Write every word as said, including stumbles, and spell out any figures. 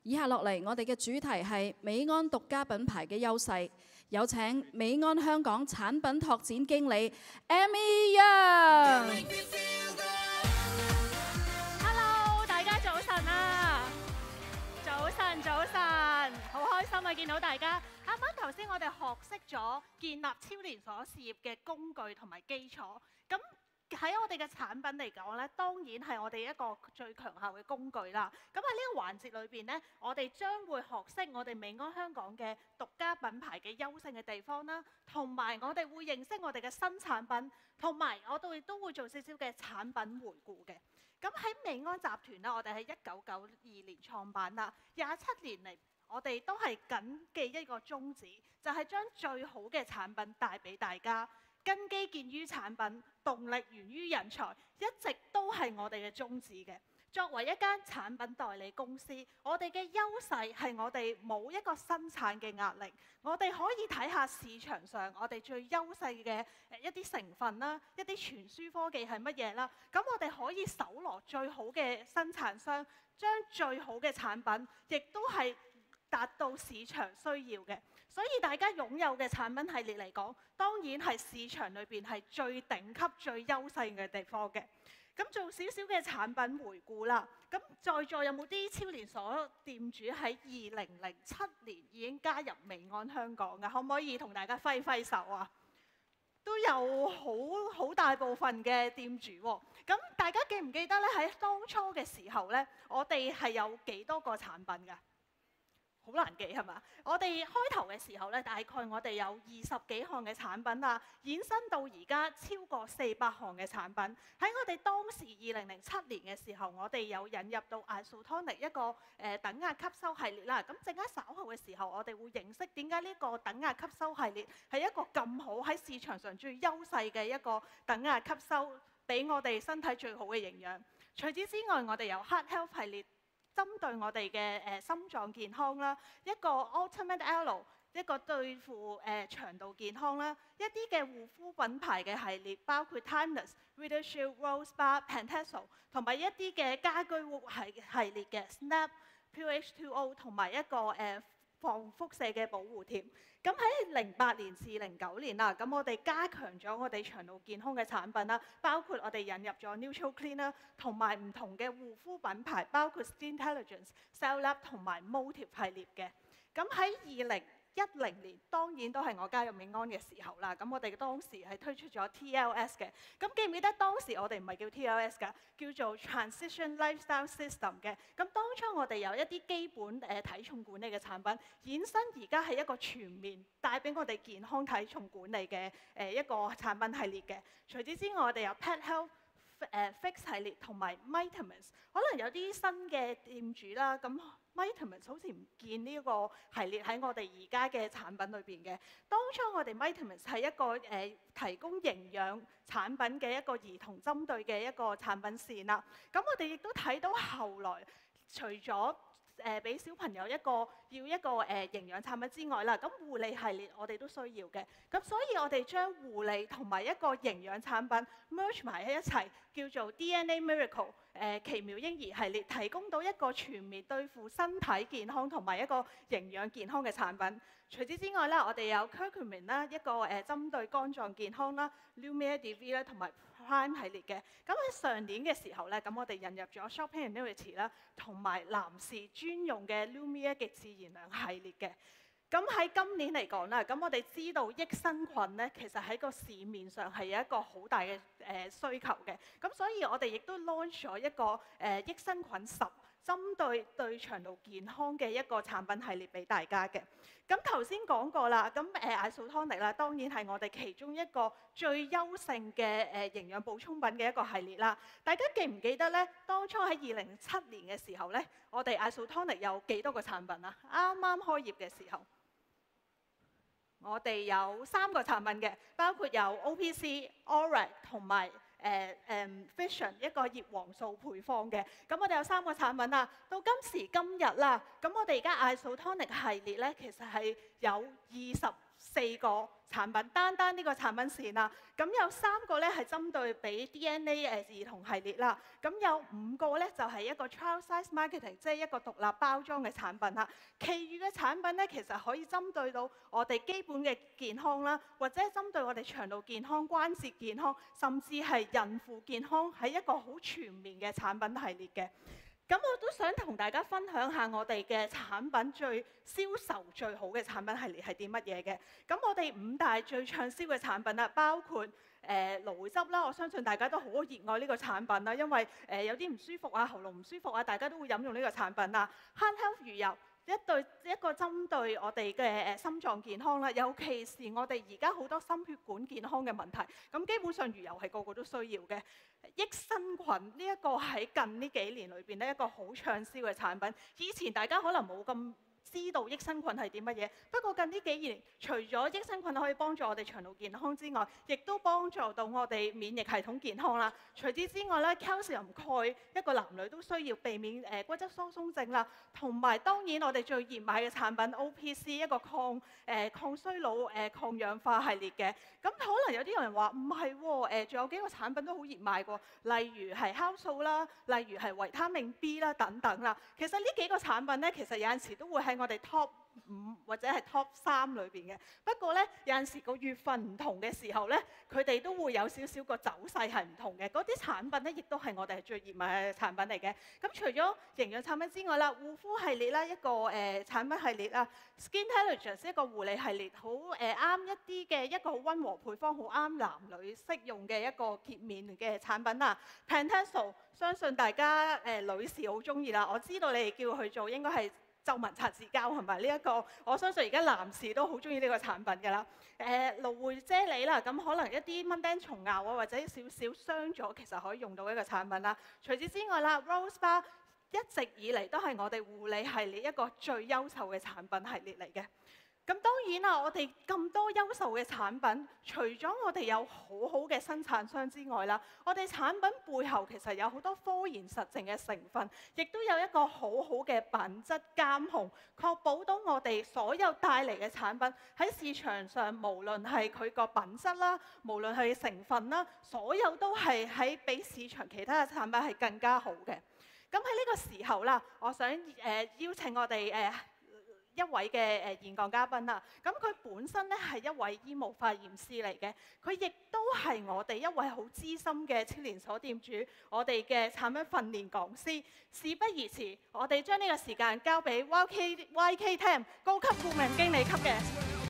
以下落嚟，我哋嘅主題係美安獨家品牌嘅優勢。有請美安香港產品拓展經理 Amy Young。 Hello， 大家早晨啊！早晨，早晨，好開心啊！見到大家。啱啱頭先我哋學識咗建立超連鎖事業嘅工具同埋基礎。咁喺我哋嘅產品嚟講咧，當然係我哋一個最強效嘅工具啦。咁喺呢個環節裏邊咧，我哋將會學識我哋美安香港嘅獨家品牌嘅優勝嘅地方啦，同埋我哋會認識我哋嘅新產品，同埋我哋都會做少少嘅產品回顧嘅。咁喺美安集團啦，我哋喺一九九二年創辦啦，廿七年嚟，我哋都係緊記一個宗旨，就係將最好嘅產品帶俾大家。根基建於產品，動力源於人才，一直都係我哋嘅宗旨嘅。作為一間產品代理公司，我哋嘅優勢係我哋冇一個生產嘅壓力，我哋可以睇下市場上我哋最優勢嘅一啲成分啦，一啲傳輸科技係乜嘢啦。咁我哋可以搜羅最好嘅生產商，將最好嘅產品，亦都係達到市場需要嘅。所以大家擁有嘅產品系列嚟講，當然係市場裏邊係最頂級、最優勢嘅地方嘅。咁做少少嘅產品回顧啦。咁在座有冇啲超連鎖店主喺二零零七年已經加入美安香港嘅？可唔可以同大家揮揮手啊？都有好好大部分嘅店主喎。咁大家記唔記得咧？喺當初嘅時候咧，我哋係有幾多個產品㗎？好難記係嘛？我哋開頭嘅時候咧，大概我哋有二十幾項嘅產品啊，衍生到而家超過四百項嘅產品。喺我哋當時二零零七年嘅時候，我哋有引入到 Isotonic 一個誒、呃、等壓吸收系列啦。咁陣間稍後嘅時候，我哋會認識點解呢個等壓吸收系列係一個咁好喺市場上最優勢嘅一個等壓吸收，俾我哋身體最好嘅營養。除此之外，我哋有 Heart Health 系列。針對我哋嘅誒心臟健康啦，一個 Ultimate L， 一個對付誒、呃、腸道健康啦，一啲嘅護膚品牌嘅系列，包括 Timeless、Vita Shield、Rosebud、Pantexol， 同埋一啲嘅家居護系系列嘅 Snap、Pure H two O， 同埋一個誒、呃、防輻射嘅保護貼。咁喺零八年至零九年啦，咁我哋加強咗我哋腸道健康嘅產品啦，包括我哋引入咗 Neutroclean 啦，同埋唔同嘅護膚品牌，包括 Skintelligence、Cell Lab 同埋 Motive 系列嘅。咁喺二零一零年，當然都係我加入美安嘅時候啦。咁我哋當時係推出咗 T L S 嘅。咁記唔記得當時我哋唔係叫 T L S 㗎，叫做 Transition Lifestyle System 嘅。咁當初我哋有一啲基本誒、呃、體重管理嘅產品，衍生而家係一個全面帶俾我哋健康體重管理嘅誒、呃、一個產品系列嘅。除此之外，我哋有 Pet Health。誒 Fix 系列同埋 Vitamins， 可能有啲新嘅店主啦，咁 Vitamins 好似唔見呢個系列喺我哋而家嘅產品裏邊嘅。當初我哋 Vitamins 係一個誒、呃、提供營養產品嘅一個兒童針對嘅一個產品線啦。咁我哋亦都睇到後來除咗誒俾小朋友一個要一個誒、呃、營養產品之外啦，咁護理系列我哋都需要嘅，咁所以我哋將護理同埋一個營養產品 merge 埋喺一齊，叫做 D N A Miracle 誒、呃、奇妙嬰兒系列，提供到一個全面對付身體健康同埋一個營養健康嘅產品。除此之外啦，我哋有 Curcumin 啦，一個誒、呃、針對肝臟健康啦 ，Lumea D V 啦，同埋 Prime 系列嘅。咁喺上年嘅時候咧，咁我哋引入咗 Shopping Annuity 啦，同埋男士專用嘅 Lumea 極致燃亮系列嘅。咁喺今年嚟講啦，咁我哋知道益生菌咧，其實喺個市面上係有一個好大嘅誒、呃、需求嘅。咁所以我哋亦都 launch 咗一個誒、呃、益生菌十。針對對腸道健康嘅一個產品系列俾大家嘅。咁頭先講過啦，咁誒 Isotonic 啦，當然係我哋其中一個最優勝嘅誒營養補充品嘅一個系列啦。大家記唔記得咧？當初喺二零七年嘅時候咧，我哋 Isotonic 有幾多個產品啊？啱啱開業嘅時候，我哋有三個產品嘅，包括有 O P C、Orac 同埋。誒誒、uh, um, Vision 一個葉黃素配方嘅。咁我哋有三個產品啦。到今時今日啦，咁我哋而家 Isotonic 系列咧，其實係有二十四個產品，單單呢個產品線啦。咁有三個咧係針對俾 D N A 誒兒童系列啦。咁有五個咧就係一個 child size marketing， 即係一個獨立包裝嘅產品啦。其餘嘅產品咧其實可以針對到我哋基本嘅健康啦，或者係針對我哋腸道健康、關節健康，甚至係孕婦健康，係一個好全面嘅產品系列嘅。咁我都想同大家分享下我哋嘅產品最銷售最好嘅產品系列係啲乜嘢嘅。咁我哋五大最暢銷嘅產品啦，包括誒蘆薈汁啦，我相信大家都好熱愛呢個產品啦，因為誒、呃、有啲唔舒服啊、喉嚨唔舒服啊，大家都會飲用呢個產品啦。Heart Health 魚油。一對一個針對我哋嘅誒心臟健康啦，尤其是我哋而家好多心血管健康嘅問題，咁基本上魚油係個個都需要嘅。益生菌呢一個喺近呢幾年裏邊呢一個好暢銷嘅產品，以前大家可能冇咁知道益生菌係啲乜嘢，不過近呢幾年，除咗益生菌可以幫助我哋腸道健康之外，亦都幫助到我哋免疫系統健康啦。除此之外咧 ，calcium 鈣一個男女都需要避免誒、呃、骨質疏鬆症啦。同埋當然我哋最熱賣嘅產品 O P C 一個抗誒、呃、抗衰老誒、呃、抗氧化系列嘅。咁可能有啲人話唔係喎，誒、呃、仲有幾個產品都好熱賣喎，例如係酵素啦，例如係維他命 B 啦等等啦。其實呢幾個產品咧，其實有陣時都會喺我哋 top 五或者係 top 三裏邊嘅。不過咧，有陣時個月份唔同嘅時候咧，佢哋都會有少少個走勢係唔同嘅。嗰啲產品咧，亦都係我哋係最熱賣嘅產品嚟嘅。咁除咗營養產品之外啦，護膚系列啦，一個誒、呃、產品系列啦 ，Skintelligence 一個護理系列，好誒啱一啲嘅一個好溫和配方，好啱男女適用嘅一個潔面嘅產品啦。Panthenol 相信大家誒、呃、女士好中意啦，我知道你哋叫佢做應該係皺紋擦字膠係咪？呢一個我相信而家男士都好中意呢個產品㗎啦。誒蘆薈啫喱啦，咁可能一啲蚊叮蟲咬啊，或者少少傷咗，其實可以用到一個產品啦。除此之外啦 ，Rose Bar 一直以嚟都係我哋護理系列一個最優秀嘅產品系列嚟嘅。咁當然啦，我哋咁多優秀嘅產品，除咗我哋有好好嘅生產商之外啦，我哋產品背後其實有好多科研實證嘅成分，亦都有一個好好嘅品質監控，確保到我哋所有帶嚟嘅產品喺市場上，無論係佢個品質啦，無論係成分啦，所有都係喺比市場其他嘅產品係更加好嘅。咁喺呢個時候啦，我想誒、呃、邀請我哋誒。呃一位嘅誒演講嘉賓啦，咁佢本身咧係一位醫務化驗師嚟嘅，佢亦都係我哋一位好資深嘅超連鎖店主，我哋嘅產品訓練講師。事不宜遲，我哋將呢個時間交俾 Y K Y K Tam 高級顧問經理級嘅